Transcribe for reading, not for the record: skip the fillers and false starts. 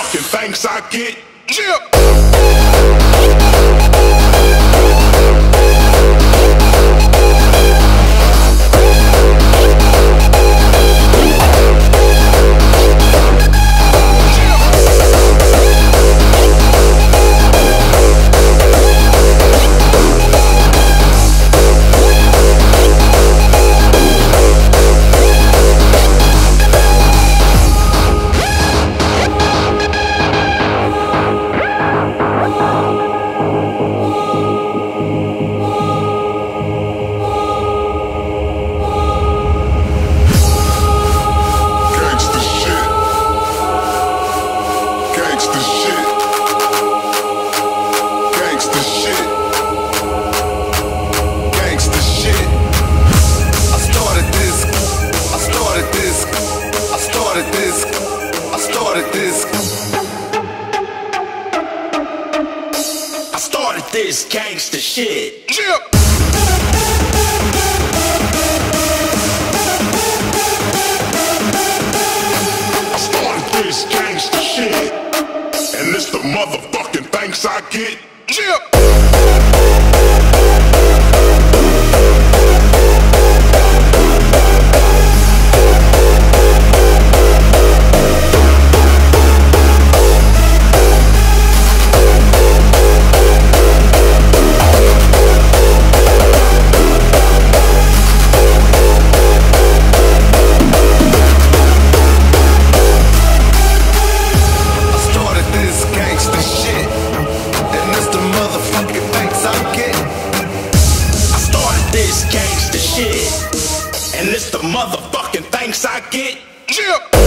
motherfucking thanks I get. Yeah. This gangsta shit. Yeah. I started this gangsta shit, and it's the motherfucking thanks I get. Yeah. And it's the motherfucking thanks I get. Yeah.